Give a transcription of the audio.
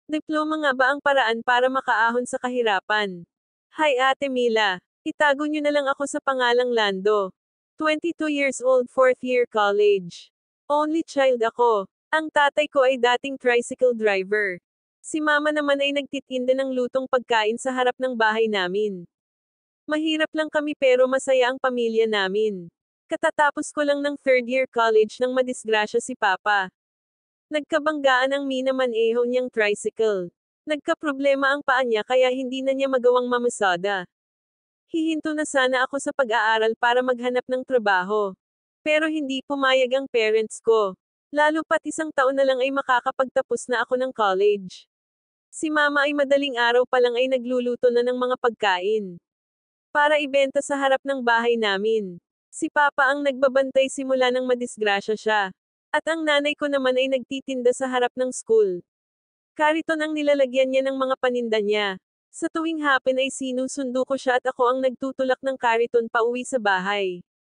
Diploma nga ba ang paraan para makaahon sa kahirapan? Hi Ate Mila. Itago niyo na lang ako sa pangalang Lando. 22 years old, 4th year college. Only child ako. Ang tatay ko ay dating tricycle driver. Si mama naman ay nagtitinda ng lutong pagkain sa harap ng bahay namin. Mahirap lang kami pero masaya ang pamilya namin. Katatapos ko lang ng 3rd year college nang madisgrasya si Papa. Nagkabanggaan ang minamaneho niyang tricycle. Nagkaproblema ang paa niya kaya hindi na niya magawang mamasada. Hihinto na sana ako sa pag-aaral para maghanap ng trabaho. Pero hindi pumayag ang parents ko. Lalo pat 1 taon na lang ay makakapagtapos na ako ng college. Si mama ay madaling araw pa lang ay nagluluto na ng mga pagkain para ibenta sa harap ng bahay namin. Si Papa ang nagbabantay simula nang madisgrasya siya. At ang nanay ko naman ay nagtitinda sa harap ng school. Kariton ang nilalagyan niya ng mga paninda niya. Sa tuwing hapon ay sinusundo ko siya at ako ang nagtutulak ng kariton pauwi sa bahay.